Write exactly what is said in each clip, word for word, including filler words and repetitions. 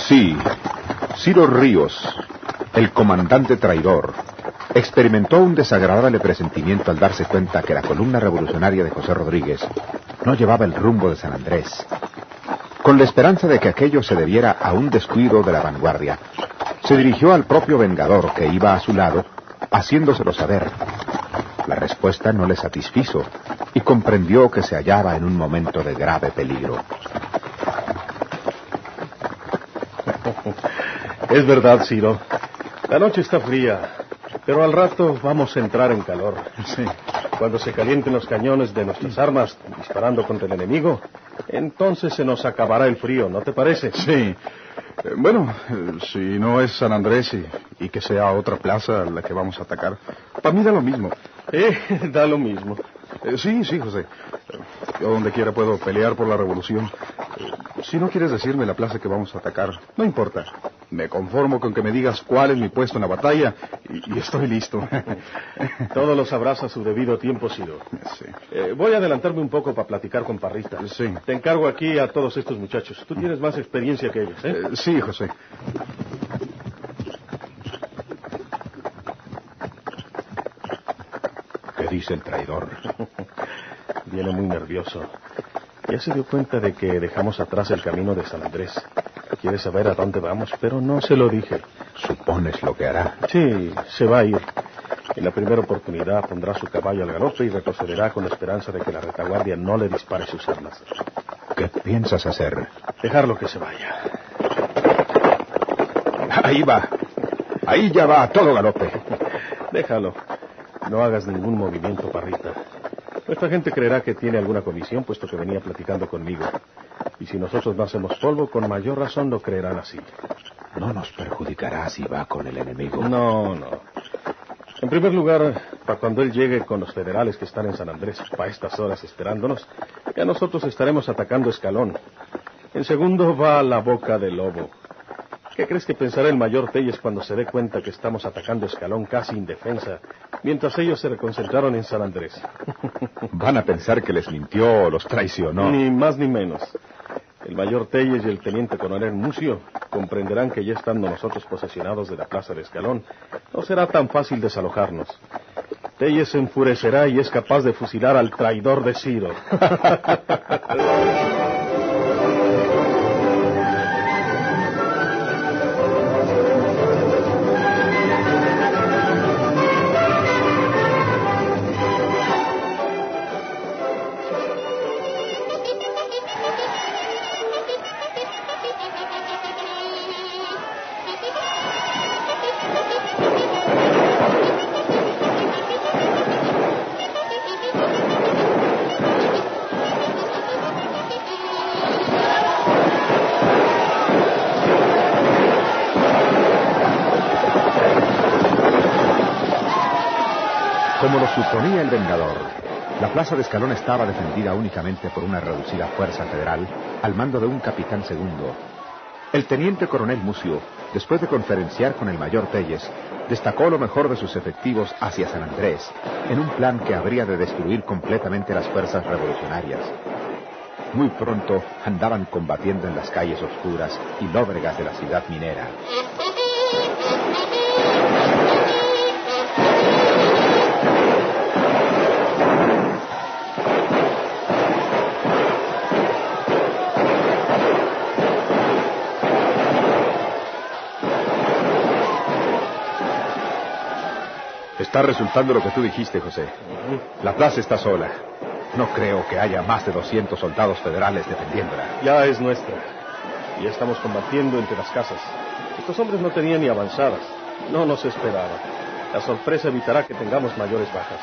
Sí, Ciro Ríos, el comandante traidor, experimentó un desagradable presentimiento al darse cuenta que la columna revolucionaria de José Rodríguez no llevaba el rumbo de San Andrés. Con la esperanza de que aquello se debiera a un descuido de la vanguardia, se dirigió al propio vengador que iba a su lado, haciéndoselo saber. La respuesta no le satisfizo y comprendió que se hallaba en un momento de grave peligro. Es verdad, Ciro. La noche está fría, pero al rato vamos a entrar en calor. Sí. Cuando se calienten los cañones de nuestras armas disparando contra el enemigo, entonces se nos acabará el frío, ¿no te parece? Sí. Eh, bueno, eh, si no es San Andrés y, y que sea otra plaza la que vamos a atacar, para mí da lo mismo. Eh, da lo mismo. Eh, sí, sí, José. Eh, Yo donde quiera puedo pelear por la revolución. Eh, si no quieres decirme la plaza que vamos a atacar, no importa. Me conformo con que me digas cuál es mi puesto en la batalla y, y estoy listo. Todo lo sabrás a su debido tiempo, Ciro. Sí. Eh, voy a adelantarme un poco para platicar con Parrita. Sí. Te encargo aquí a todos estos muchachos. Tú tienes más experiencia que ellos, ¿eh? Eh, sí, José. ¿Qué dice el traidor? Viene muy nervioso. Ya se dio cuenta de que dejamos atrás el camino de San Andrés. Quiere saber a dónde vamos, pero no se lo dije. ¿Supones lo que hará? Sí, se va a ir. En la primera oportunidad pondrá su caballo al galope y retrocederá con la esperanza de que la retaguardia no le dispare sus armas. ¿Qué piensas hacer? Dejarlo que se vaya. Ahí va. Ahí ya va a todo galope. Déjalo. No hagas ningún movimiento, Parrita. Nuestra gente creerá que tiene alguna comisión, puesto que venía platicando conmigo. Y si nosotros no hacemos polvo, con mayor razón lo creerán así. No nos perjudicará si va con el enemigo. No, no. En primer lugar, para cuando él llegue con los federales que están en San Andrés, para estas horas esperándonos, ya nosotros estaremos atacando Escalón. En segundo, va a la boca del lobo. ¿Qué crees que pensará el mayor Telles cuando se dé cuenta que estamos atacando Escalón casi indefensa, mientras ellos se reconcentraron en San Andrés? Van a pensar que les mintió o los traicionó. Ni más ni menos. El mayor Telles y el teniente coronel Mucio comprenderán que ya estando nosotros posesionados de la plaza de Escalón, no será tan fácil desalojarnos. Telles se enfurecerá y es capaz de fusilar al traidor de Ciro. Como lo suponía el vengador, la plaza de Escalón estaba defendida únicamente por una reducida fuerza federal al mando de un capitán segundo. El teniente coronel Mucio, después de conferenciar con el mayor Telles, destacó lo mejor de sus efectivos hacia San Andrés, en un plan que habría de destruir completamente las fuerzas revolucionarias. Muy pronto andaban combatiendo en las calles oscuras y lóbregas de la ciudad minera. Está resultando lo que tú dijiste, José. La plaza está sola. No creo que haya más de doscientos soldados federales defendiéndola. Ya es nuestra. Y ya estamos combatiendo entre las casas. Estos hombres no tenían ni avanzadas. No nos esperaba. La sorpresa evitará que tengamos mayores bajas.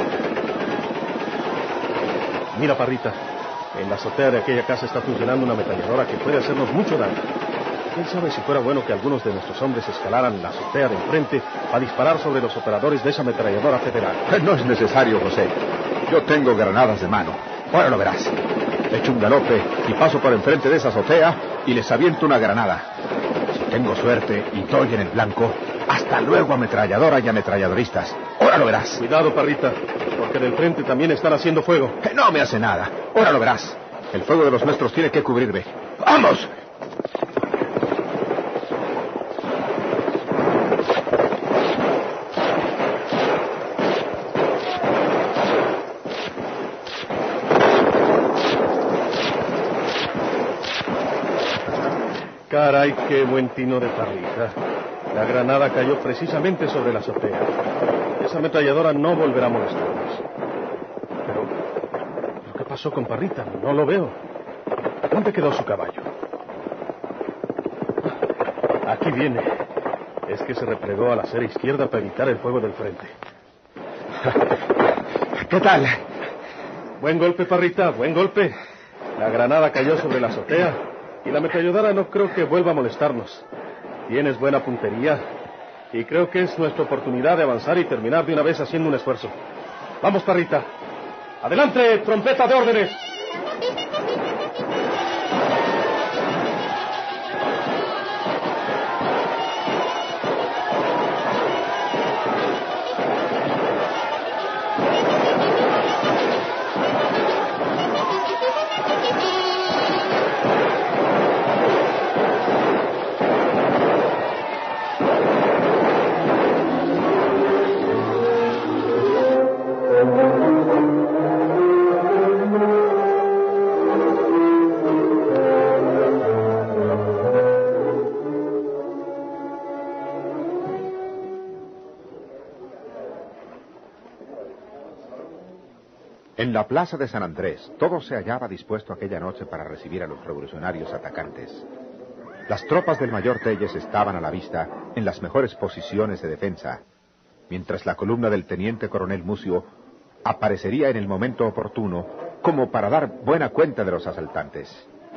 Mira, Parrita. En la azotea de aquella casa está funcionando una ametralladora que puede hacernos mucho daño. ¿Quién sabe si fuera bueno que algunos de nuestros hombres escalaran la azotea de enfrente a disparar sobre los operadores de esa ametralladora federal? No es necesario, José. Yo tengo granadas de mano. Ahora lo verás. Echo un galope y paso por enfrente de esa azotea y les aviento una granada. Si tengo suerte y doy en el blanco, hasta luego ametralladora y ametralladoristas. Ahora lo verás. Cuidado, Parrita, porque del frente también están haciendo fuego. No me hace nada. Ahora lo verás. El fuego de los nuestros tiene que cubrirme. ¡Vamos! Caray, qué buen tino de Parrita. La granada cayó precisamente sobre la azotea. Esa ametralladora no volverá a molestarnos. Pero, ¿pero qué pasó con Parrita? No lo veo. ¿Dónde quedó su caballo? Aquí viene. Es que se replegó a la acera izquierda para evitar el fuego del frente. ¿Qué tal? Buen golpe, Parrita, buen golpe. La granada cayó sobre la azotea y la ametralladora no creo que vuelva a molestarnos. Tienes buena puntería y creo que es nuestra oportunidad de avanzar y terminar de una vez haciendo un esfuerzo. Vamos, Parrita. ¡Adelante, trompeta de órdenes! En la plaza de San Andrés, todo se hallaba dispuesto aquella noche para recibir a los revolucionarios atacantes. Las tropas del mayor Telles estaban a la vista en las mejores posiciones de defensa, mientras la columna del teniente coronel Mucio aparecería en el momento oportuno como para dar buena cuenta de los asaltantes.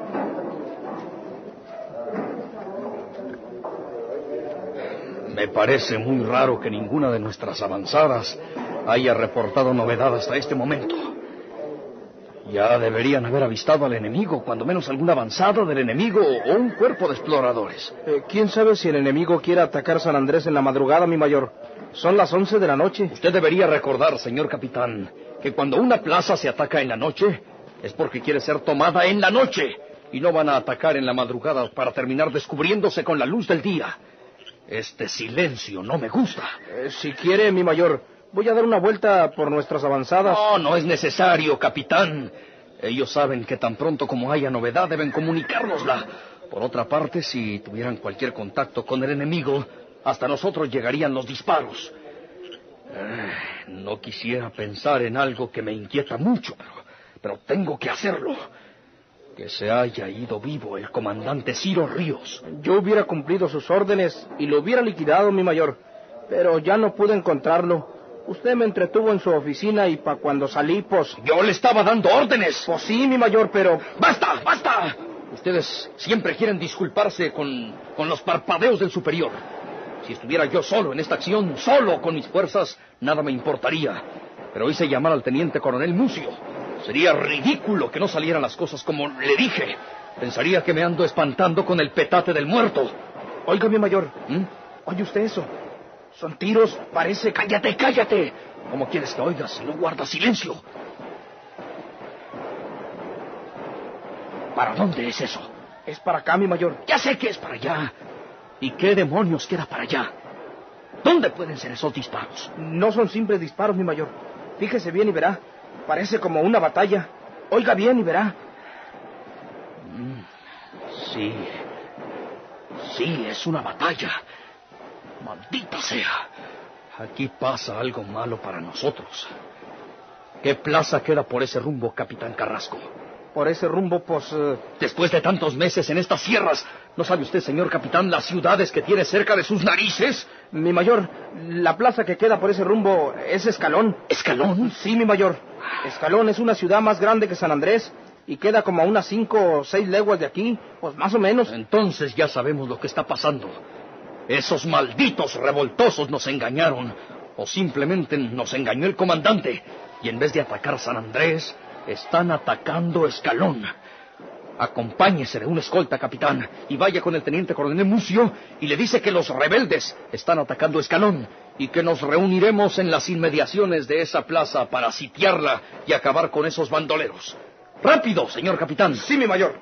Me parece muy raro que ninguna de nuestras avanzadas haya reportado novedad hasta este momento. Ya deberían haber avistado al enemigo, cuando menos alguna avanzada del enemigo o un cuerpo de exploradores. Eh, ¿Quién sabe si el enemigo quiere atacar San Andrés en la madrugada, mi mayor? Son las once de la noche. Usted debería recordar, señor capitán, que cuando una plaza se ataca en la noche, es porque quiere ser tomada en la noche, y no van a atacar en la madrugada para terminar descubriéndose con la luz del día. Este silencio no me gusta. Eh, si quiere, mi mayor, voy a dar una vuelta por nuestras avanzadas. No, no es necesario, capitán. Ellos saben que tan pronto como haya novedad deben comunicárnosla. Por otra parte, si tuvieran cualquier contacto con el enemigo, hasta nosotros llegarían los disparos. Eh, no quisiera pensar en algo que me inquieta mucho, pero, pero tengo que hacerlo. Que se haya ido vivo el comandante Ciro Ríos. Yo hubiera cumplido sus órdenes y lo hubiera liquidado, mi mayor, pero ya no pude encontrarlo. Usted me entretuvo en su oficina y para cuando salí, pues... Yo le estaba dando órdenes. Pues sí, mi mayor, pero... ¡Basta, basta! Ustedes siempre quieren disculparse con, con los parpadeos del superior. Si estuviera yo solo en esta acción, solo con mis fuerzas, nada me importaría. Pero hice llamar al teniente coronel Mucio. Sería ridículo que no salieran las cosas como le dije. Pensaría que me ando espantando con el petate del muerto. Oiga, mi mayor, ¿Mm? ¿oye usted eso? Son tiros, parece... ¡Cállate, cállate! ¿Cómo quieres que oigas si no guardas silencio? ¿Para dónde es eso? Es para acá, mi mayor. Ya sé que es para allá. ¿Y qué demonios queda para allá? ¿Dónde pueden ser esos disparos? No son simples disparos, mi mayor. Fíjese bien y verá. Parece como una batalla. Oiga bien y verá. Sí. Sí, es una batalla. Maldita sea. Aquí pasa algo malo para nosotros. ¿Qué plaza queda por ese rumbo, capitán Carrasco? Por ese rumbo, pues... Uh... Después de tantos meses en estas sierras, ¿no sabe usted, señor capitán, las ciudades que tiene cerca de sus narices? Mi mayor, la plaza que queda por ese rumbo es Escalón. ¿Escalón? Sí, mi mayor. Escalón es una ciudad más grande que San Andrés y queda como a unas cinco o seis leguas de aquí, pues más o menos. Entonces ya sabemos lo que está pasando. Esos malditos revoltosos nos engañaron, o simplemente nos engañó el comandante, y en vez de atacar San Andrés, están atacando Escalón. Acompáñese de una escolta, capitán, y vaya con el teniente coronel Mucio y le dice que los rebeldes están atacando Escalón y que nos reuniremos en las inmediaciones de esa plaza para sitiarla y acabar con esos bandoleros. ¡Rápido, señor capitán! Sí, mi mayor.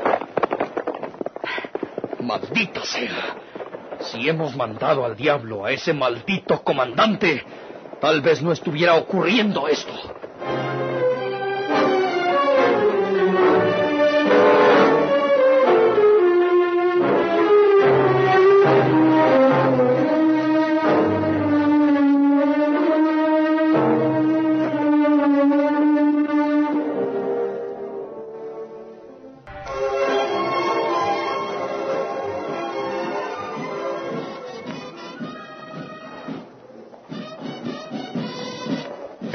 ¡Maldita sea! Si hemos mandado al diablo a ese maldito comandante, tal vez no estuviera ocurriendo esto.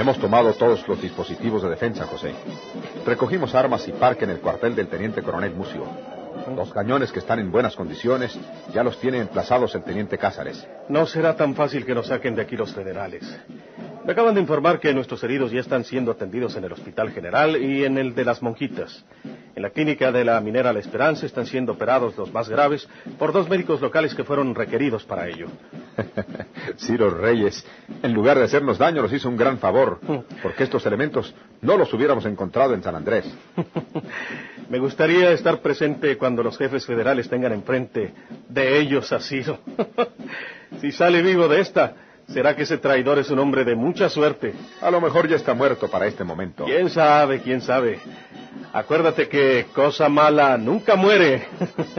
Hemos tomado todos los dispositivos de defensa, José. Recogimos armas y parque en el cuartel del teniente coronel Mucio. Los cañones, que están en buenas condiciones, ya los tiene emplazados el teniente Cázares. No será tan fácil que nos saquen de aquí los federales. Me acaban de informar que nuestros heridos ya están siendo atendidos en el Hospital General y en el de las Monjitas. En la clínica de la Minera La Esperanza están siendo operados los más graves por dos médicos locales que fueron requeridos para ello. Ciro Reyes, en lugar de hacernos daño, nos hizo un gran favor, porque estos elementos no los hubiéramos encontrado en San Andrés. Me gustaría estar presente cuando los jefes federales tengan enfrente de ellos a Ciro. Si sale vivo de esta, será que ese traidor es un hombre de mucha suerte. A lo mejor ya está muerto para este momento. ¿Quién sabe, quién sabe? Acuérdate que cosa mala nunca muere.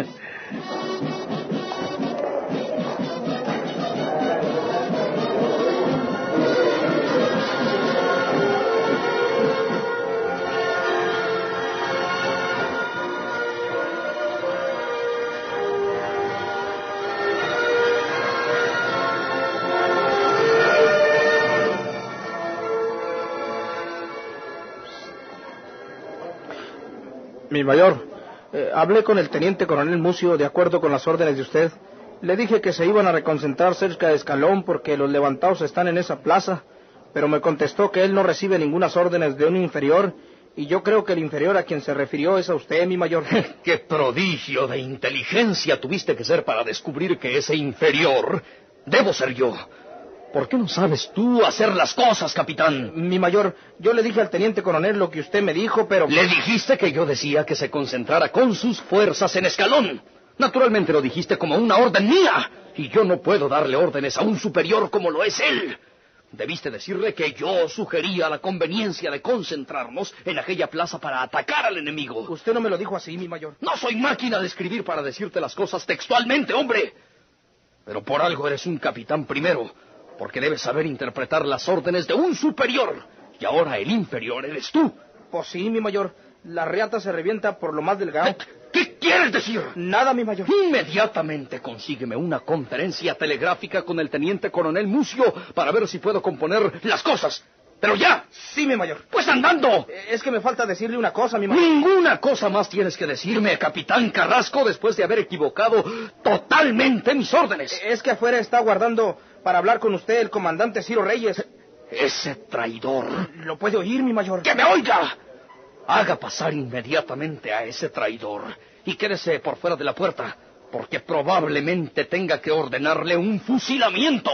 Mi mayor, eh, hablé con el teniente coronel Mucio de acuerdo con las órdenes de usted. Le dije que se iban a reconcentrar cerca de Escalón porque los levantados están en esa plaza, pero me contestó que él no recibe ninguna órdenes de un inferior, y yo creo que el inferior a quien se refirió es a usted, mi mayor. ¡Qué prodigio de inteligencia tuviste que ser para descubrir que ese inferior debo ser yo! ¿Por qué no sabes tú hacer las cosas, capitán? Mi mayor, yo le dije al teniente coronel lo que usted me dijo, pero... Le dijiste que yo decía que se concentrara con sus fuerzas en Escalón. Naturalmente lo dijiste como una orden mía, y yo no puedo darle órdenes a un superior como lo es él. Debiste decirle que yo sugería la conveniencia de concentrarnos en aquella plaza para atacar al enemigo. Usted no me lo dijo así, mi mayor. No soy máquina de escribir para decirte las cosas textualmente, hombre. Pero por algo eres un capitán primero, porque debes saber interpretar las órdenes de un superior. Y ahora el inferior eres tú. Pues sí, mi mayor. La reata se revienta por lo más delgado. ¿Qué quieres decir? Nada, mi mayor. Inmediatamente consígueme una conferencia telegráfica con el teniente coronel Mucio para ver si puedo componer las cosas. ¡Pero ya! Sí, mi mayor. ¡Pues andando! Es que me falta decirle una cosa, mi mayor. Ninguna cosa más tienes que decirme, capitán Carrasco, después de haber equivocado totalmente mis órdenes. Es que afuera está guardando para hablar con usted el comandante Ciro Reyes. Ese traidor. ¿Lo puede oír, mi mayor? ¡Que me oiga! Haga pasar inmediatamente a ese traidor y quédese por fuera de la puerta, porque probablemente tenga que ordenarle un fusilamiento.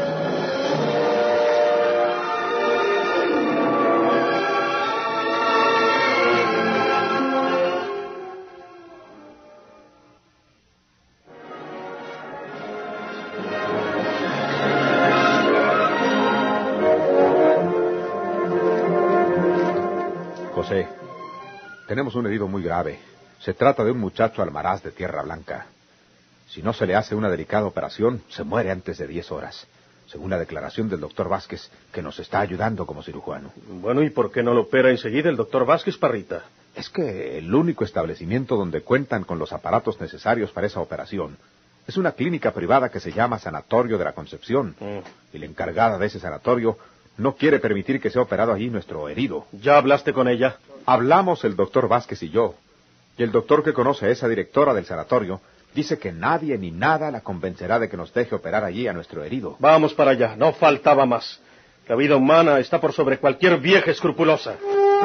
José, tenemos un herido muy grave. Se trata de un muchacho almaraz de Tierra Blanca. Si no se le hace una delicada operación, se muere antes de diez horas, según la declaración del doctor Vázquez, que nos está ayudando como cirujano. Bueno, ¿y por qué no lo opera enseguida el doctor Vázquez, Parrita? Es que el único establecimiento donde cuentan con los aparatos necesarios para esa operación es una clínica privada que se llama Sanatorio de la Concepción. Mm. Y la encargada de ese sanatorio no quiere permitir que sea operado allí nuestro herido. ¿Ya hablaste con ella? Hablamos el doctor Vázquez y yo. Y el doctor que conoce a esa directora del sanatorio dice que nadie ni nada la convencerá de que nos deje operar allí a nuestro herido. Vamos para allá, no faltaba más. La vida humana está por sobre cualquier vieja escrupulosa.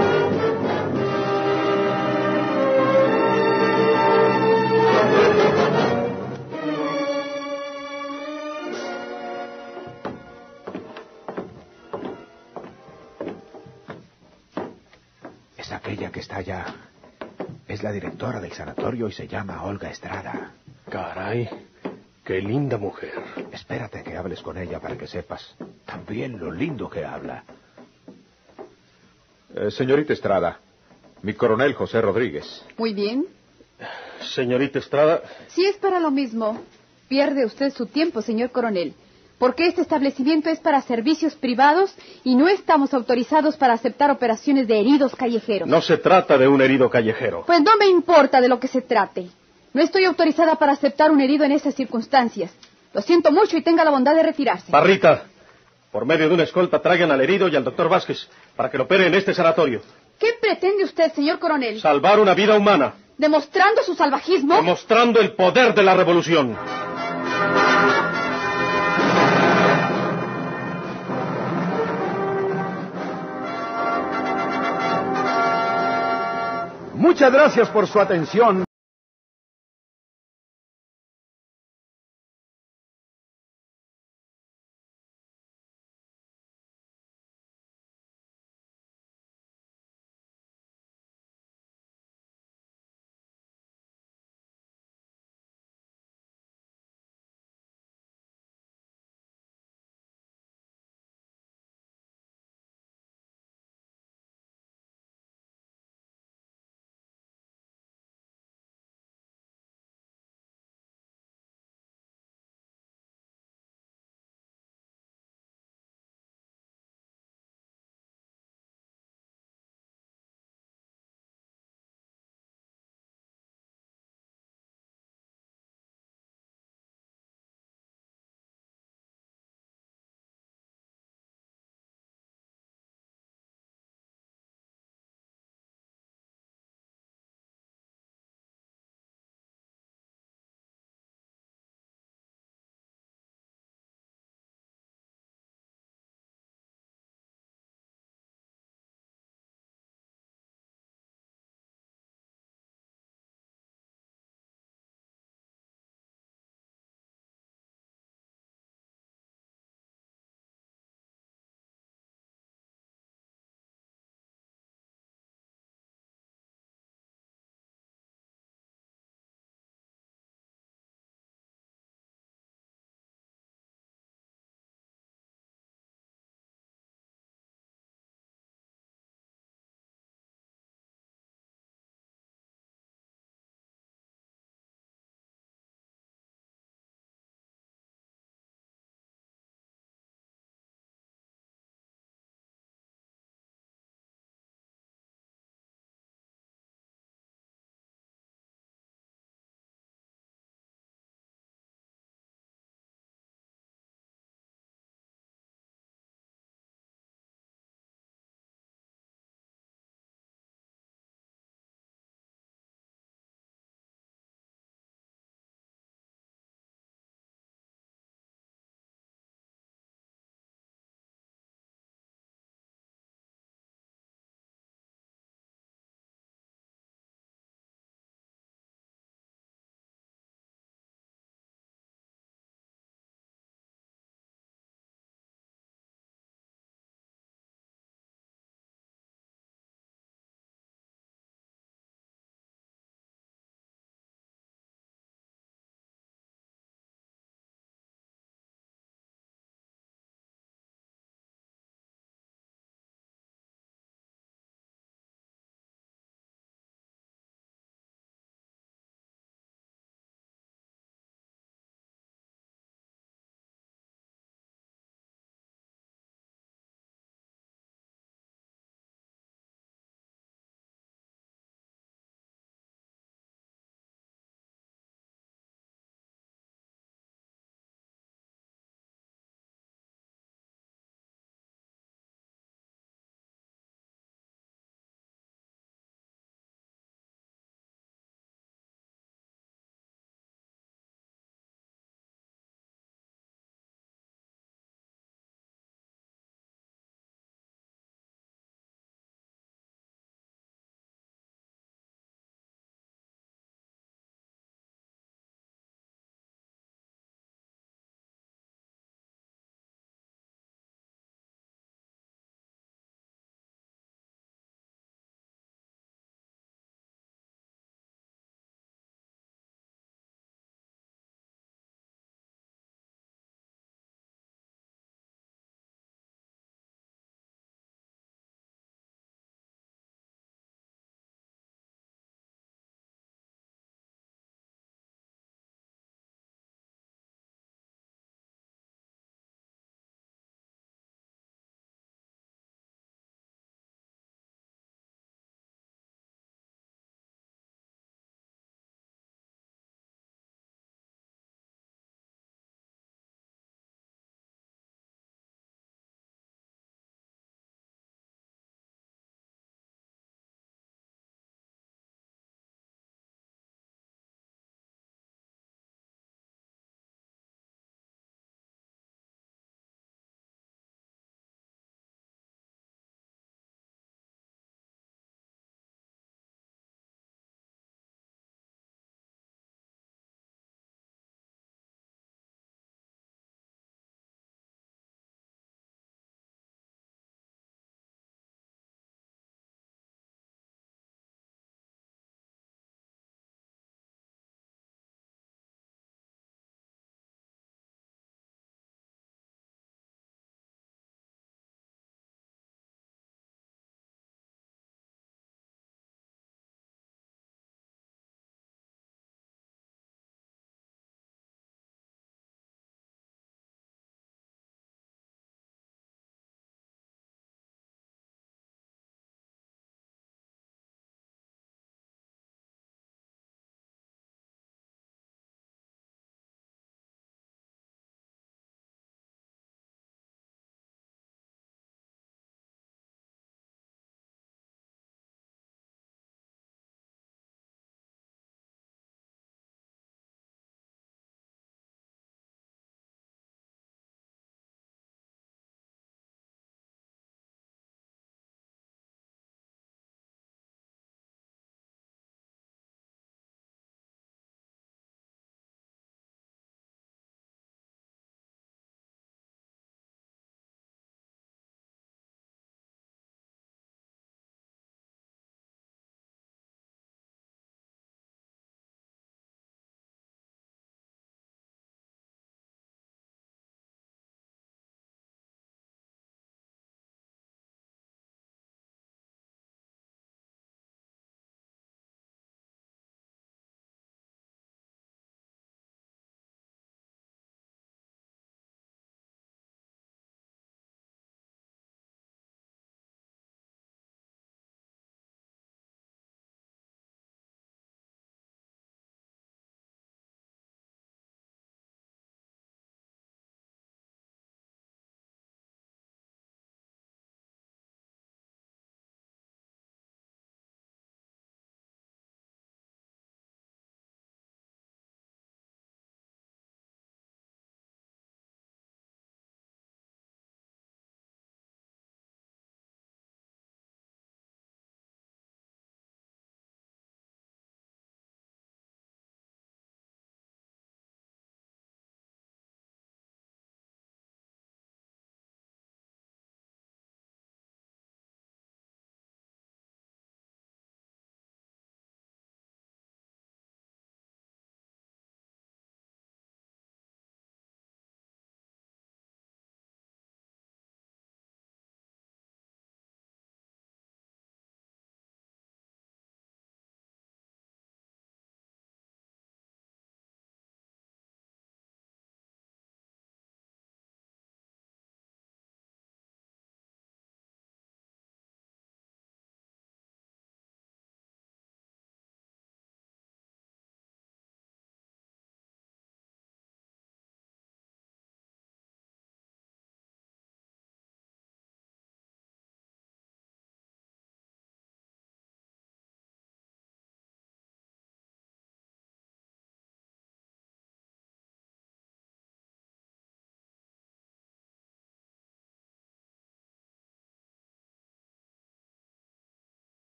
Es aquella que está allá. Es la directora del sanatorio y se llama Olga Estrada. Caray, qué linda mujer. Espérate que hables con ella para que sepas también lo lindo que habla. Eh, señorita Estrada, mi coronel José Rodríguez. Muy bien. Señorita Estrada. Si es para lo mismo, pierde usted su tiempo, señor coronel, porque este establecimiento es para servicios privados y no estamos autorizados para aceptar operaciones de heridos callejeros. No se trata de un herido callejero. Pues no me importa de lo que se trate. No estoy autorizada para aceptar un herido en esas circunstancias. Lo siento mucho y tenga la bondad de retirarse. Parrita, Por medio de una escolta traigan al herido y al doctor Vázquez para que lo opere en este sanatorio. ¿Qué pretende usted, señor coronel? Salvar una vida humana. ¿Demostrando su salvajismo? Demostrando el poder de la revolución. Muchas gracias por su atención.